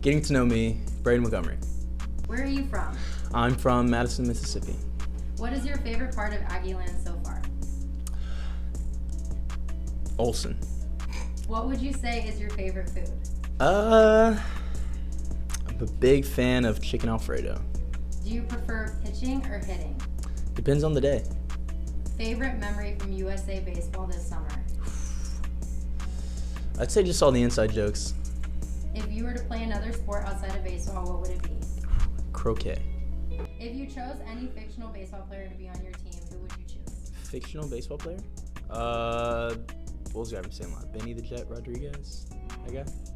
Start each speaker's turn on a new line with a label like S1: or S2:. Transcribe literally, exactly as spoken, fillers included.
S1: Getting to know me, Braden Montgomery.
S2: Where are you from?
S1: I'm from Madison, Mississippi.
S2: What is your favorite part of Aggie land so far?
S1: Olson.
S2: What would you say is your favorite food?
S1: Uh, I'm a big fan of chicken Alfredo.
S2: Do you prefer pitching or hitting?
S1: Depends on the day.
S2: Favorite memory from U S A Baseball this summer?
S1: I'd say just all the inside jokes.
S2: If you were to play another sport outside of baseball, what would it be?
S1: Croquet.
S2: If you chose any fictional baseball player to be on your team, who would you choose?
S1: Fictional baseball player? Uh, what was the guy from Sandlot? Benny the Jet Rodriguez? That guy?